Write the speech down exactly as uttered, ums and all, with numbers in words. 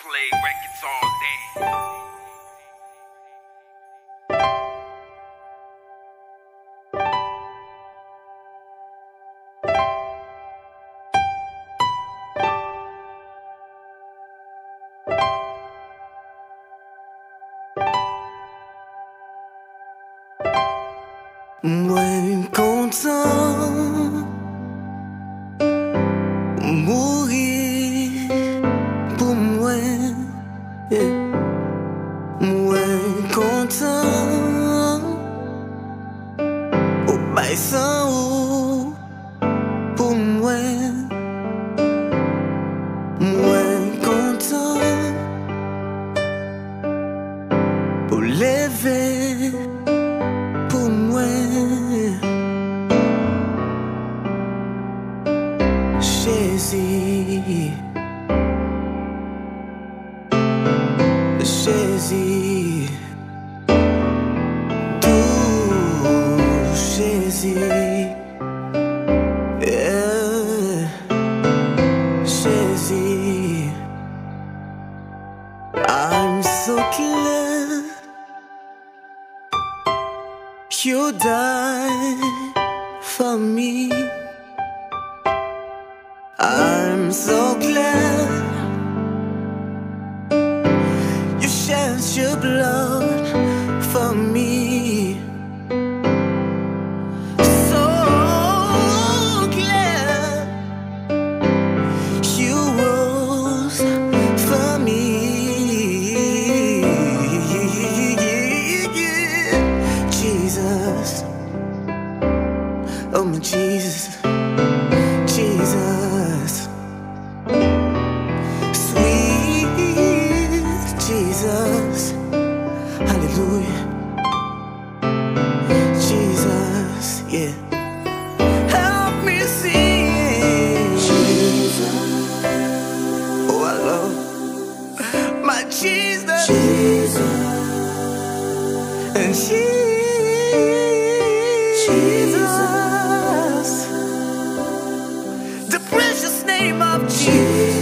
play records all day. Mwen kontan mouri pou mwen, yeah. Mwen kontan ou bay san ou pou mwen. Mwen kontan pou leve pou mwen. Jésus, Jésus, doux Jésus, yeah. Jésus, I'm so glad you died for me. I'm so glad you shed your blood for me. So glad you rose for me. Jesus, oh my Jesus, Jesus, sweet Jesus, hallelujah, Jesus, yeah. Help me sing, Jesus. Oh, I love my Jesus, Jesus, and Jesus. Jesus, the precious name of Jesus.